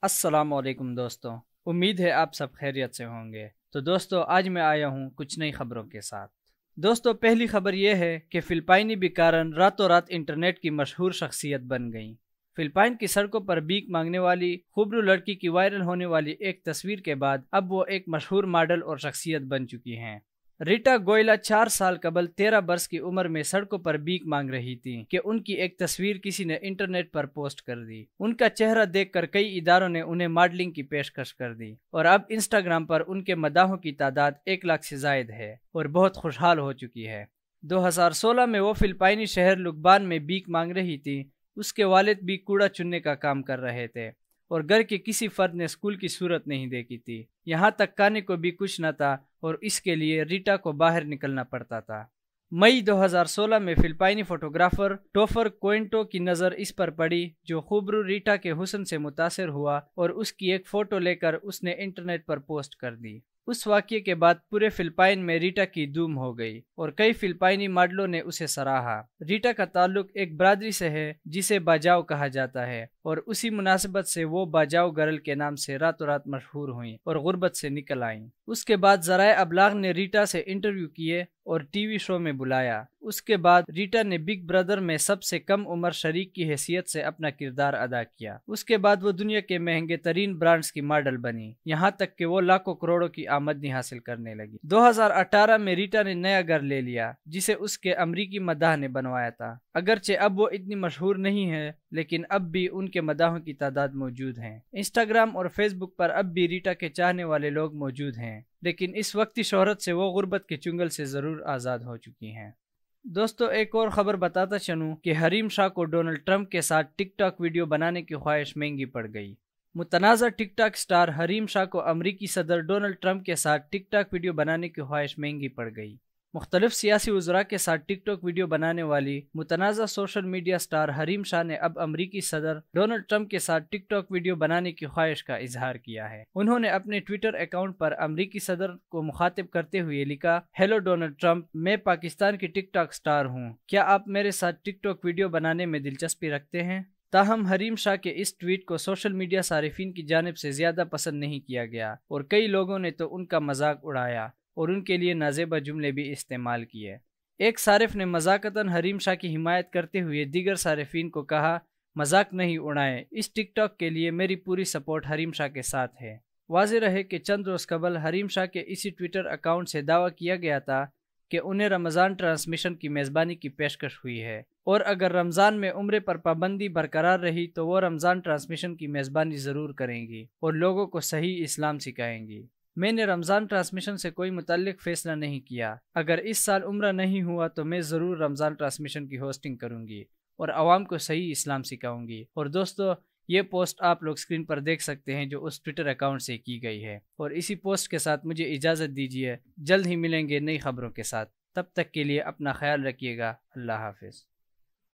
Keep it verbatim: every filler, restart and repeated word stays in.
السلام علیکم دوستوں، امید ہے آپ سب خیریت سے ہوں گے۔ تو دوستوں، آج میں آیا ہوں کچھ نئی خبروں کے ساتھ۔ دوستوں، پہلی خبر یہ ہے کہ فلپائنی بیکارن راتوں رات انٹرنیٹ کی مشہور شخصیت بن گئیں۔ فلپائن کی سڑکوں پر بھیک مانگنے والی خوبرو لڑکی کی وائرل ہونے والی ایک تصویر کے بعد اب وہ ایک مشہور ماڈل اور شخصیت بن چکی ہیں۔ ریٹا گوئلا چار سال قبل تیرہ برس کی عمر میں سڑکوں پر بھیک مانگ رہی تھی کہ ان کی ایک تصویر کسی نے انٹرنیٹ پر پوسٹ کر دی۔ ان کا چہرہ دیکھ کر کئی اداروں نے انہیں ماڈلنگ کی پیشکش کر دی اور اب انسٹاگرام پر ان کے مداحوں کی تعداد ایک لاکھ سے زائد ہے اور بہت خوشحال ہو چکی ہے۔ دو ہزار سولہ میں وہ فلپائنی شہر لکبان میں بھیک مانگ رہی تھی۔ اس کے والد بھی کوڑا چننے کا کام کر رہے تھے اور گھر کے کسی فرد نے اسکول کی صورت نہیں دیکھی تھی۔ یہاں تک کھانے کو بھی کچھ نہ تھا اور اس کے لیے ریٹا کو باہر نکلنا پڑتا تھا۔ مئی دو ہزار سولہ میں فلپائنی فوٹوگرافر ٹوفر کوئنٹو کی نظر اس پر پڑی، جو خوبرو ریٹا کے حسن سے متاثر ہوا اور اس کی ایک فوٹو لے کر اس نے انٹرنیٹ پر پوسٹ کر دی۔ اس واقعے کے بعد پورے فلپائن میں ریٹا کی دھوم ہو گئی اور کئی فلپائنی ماڈلوں نے اسے سراہا۔ ریٹا کا تعلق ایک برادری سے ہے جسے باجاؤ کہا جاتا ہے اور اسی مناسبت سے وہ باجاؤ گرل کے نام سے راتوں رات مشہور ہوئیں اور غربت سے نکل آئیں۔ اس کے بعد ذرائع ابلاغ نے ریٹا سے انٹرویو کیے اور ٹی وی شو میں بلایا۔ اس کے بعد ریٹا نے بگ برادر میں سب سے کم عمر شریک کی حیثیت سے اپنا کردار ادا کیا۔ اس کے بعد وہ دنیا کے مہنگے ترین برانڈز کی ماڈل بنی، یہاں تک کہ وہ لاکھوں کروڑوں کی آمدنی حاصل کرنے لگی۔ دو ہزار اٹھارہ میں ریٹا نے نیا گھر لے لیا جسے اس کے امریکی مداح نے بنوایا تھا۔ اگرچہ اب وہ اتنی مشہور نہیں ہے، لیکن اب بھی ان کے مداحوں کی تعداد موجود ہیں۔ انسٹاگرام اور فیس بک پر اب بھی ریٹا کے چاہنے والے لوگ موجود ہیں، لیکن اس وقتی شہرت سے وہ غربت کے چنگل سے ضرور آزاد ہو چکی ہیں۔ دوستو، ایک اور خبر بتاتا چلوں کہ حریم شاہ کو ڈونلڈ ٹرمپ کے ساتھ ٹک ٹاک ویڈیو بنانے کی خواہش مہنگی پڑ گئی۔ متنازع ٹک ٹاک سٹار حریم شاہ کو امریکی صدر ڈونلڈ ٹرمپ کے ساتھ ٹک ٹاک ویڈیو بنانے کی خواہش مہنگی پڑ گئی۔ مختلف سیاسی وزراء کے ساتھ ٹک ٹاک ویڈیو بنانے والی متنازع social media star Hareem Shah نے اب امریکی صدر ڈونلڈ ٹرمپ کے ساتھ ٹک ٹاک ویڈیو بنانے کی خواہش کا اظہار کیا ہے۔ انہوں نے اپنے ٹویٹر اکاؤنٹ پر امریکی صدر کو مخاطب کرتے ہوئے لکھا، ہیلو ڈونلڈ ٹرمپ، میں پاکستان کی ٹک ٹاک سٹار ہوں، کیا آپ میرے ساتھ ٹک ٹاک ویڈیو بنانے میں دلچسپی رکھتے ہیں؟ تاہم حریم شاہ کے اس ٹویٹ کو سوشل میڈیا صارفین کی جانب سے زیادہ پسند نہیں کیا گیا اور کئی لوگوں نے تو ان کا مذاق اڑایا اور ان کے لیے نازیبا جملے بھی استعمال کیے۔ ایک صارف نے مذاقتاً حریم شاہ کی حمایت کرتے ہوئے دیگر صارفین کو کہا، مذاق نہیں اڑائیں، اس ٹک ٹاک کے لیے میری پوری سپورٹ حریم شاہ کے ساتھ ہے۔ واضح رہے کہ چند روز قبل حریم شاہ کے اسی ٹویٹر اکاؤنٹ سے دعویٰ کیا گیا تھا کہ انہیں رمضان ٹرانسمیشن کی میزبانی کی پیشکش ہوئی ہے اور اگر رمضان میں عمرے پر پابندی برقرار رہی تو وہ رمضان ٹرانسمیشن کی میزبانی ضرور کریں گی اور لوگوں کو صحیح اسلام سکھائیں گی۔ میں نے رمضان ٹرانسمیشن سے کوئی متعلق فیصلہ نہیں کیا۔ اگر اس سال عمرہ نہیں ہوا تو میں ضرور رمضان ٹرانسمیشن کی ہوسٹنگ کروں گی اور عوام کو صحیح اسلام سکھاؤں گی۔ اور دوستو، یہ پوسٹ آپ لوگ اسکرین پر دیکھ سکتے ہیں جو اس ٹویٹر اکاؤنٹ سے کی گئی ہے، اور اسی پوسٹ کے ساتھ مجھے اجازت دیجیے۔ جلد ہی ملیں گے نئی خبروں کے ساتھ، تب تک کے لیے اپنا خیال رکھیے گا۔ اللہ حافظ۔